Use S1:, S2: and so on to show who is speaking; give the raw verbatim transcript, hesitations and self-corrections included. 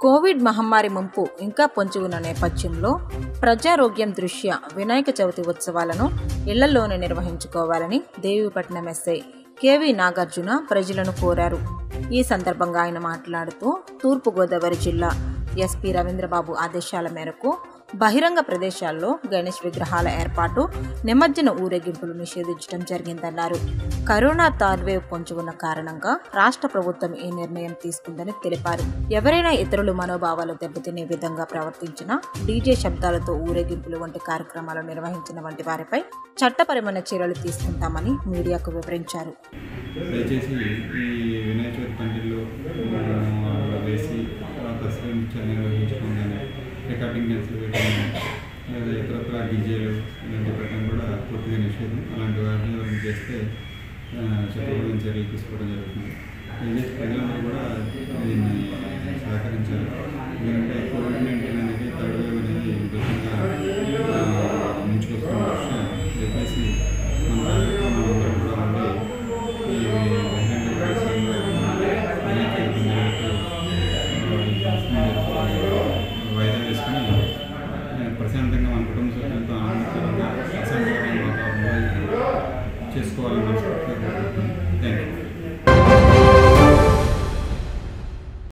S1: Covid మహమ్మారి ముంపు ఇంకా పొంచి ఉన్న నేపథ్యంలో ప్రజారోగ్యం దృష్ట్యా వినాయక చవితి ఉత్సవాలను ఇళ్లలోనే నిర్వహించుకోవాలని దేవీపట్నం ఎస్ఐ కేవీ నాగార్జున ప్రజలను కోరారు. ఈ సందర్భంగా ఆయన మాట్లాడుతూ తూర్పుగోదావరి జిల్లా ఎస్పీ రవీంద్రబాబు ఆదేశాల మేరకు బహిరంగ ప్రదేశాల్లో గణేష్ విగ్రహాల ఏర్పాటు, నిమజ్జన ఊరేగింపులు నిషేధించడం జరిగిందన్నారు. కరోనా థర్డ్ వేవ్ పొంచి ఉన్న కారణంగా రాష్ట్ర ప్రభుత్వం ఈ నిర్ణయం తీసుకుందని తెలిపారు. ఎవరైనా ఇతరుల మనోభావాలు దెబ్బతినే విధంగా ప్రవర్తించినా, డీజే శబ్దాలతో ఊరేగింపులు వంటి కార్యక్రమాలు నిర్వహించిన వంటి వారిపై చట్టపరమైన చర్యలు తీసుకుంటామని మీడియాకు వివరించారు.
S2: దయచేసి ఈ వినాయక చవితి పండుగలో వేసి నిర్వహించుకుందని రికార్డింగ్ డ్యాన్సులు పెట్టడం లేదా ఇతరత్ర డీజేలు ఇలాంటి పెట్టడం కూడా పూర్తిగా నిషేధం. అలాంటి వారిని ఎవరైనా చేస్తే చట్టపరమైన చర్యలు తీసుకోవడం జరుగుతుంది. దయచేసి ప్రజలందరూ కూడా దీన్ని సహకరించాలి. ఎందుకంటే ఎక్కువ